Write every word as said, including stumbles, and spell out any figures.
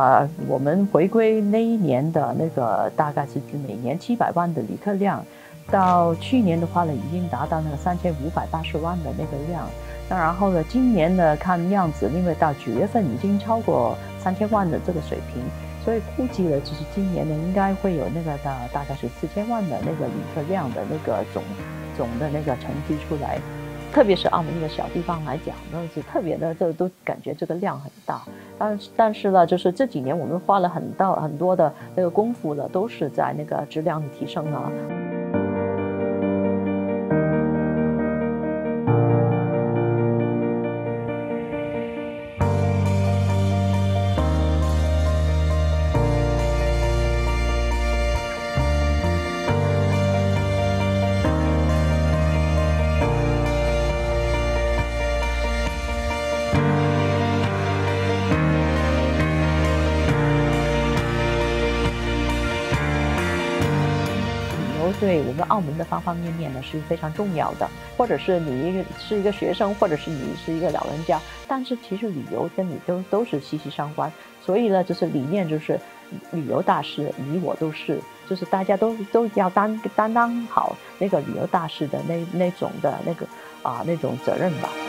啊，我们回归那一年的那个大概是每年七百万的旅客量，到去年的话呢，已经达到那个三千五百八十万的那个量。那然后呢，今年呢，看样子，因为到九月份已经超过三千万的这个水平，所以估计了，就是今年呢，应该会有那个大大概是四千万的那个旅客量的那个总总的那个成绩出来。特别是澳门一个小地方来讲呢，是特别的，这都感觉这个量很大。但但是呢，就是这几年我们花了很大很多的那个功夫了，都是在那个质量的提升啊。对我们澳门的方方面面呢是非常重要的，或者是你是一个学生，或者是你是一个老人家，但是其实旅游跟你都都是息息相关。所以呢，就是理念就是旅游大使，你我都是，就是大家都都要担担当好那个旅游大使的那那种的那个啊那种责任吧。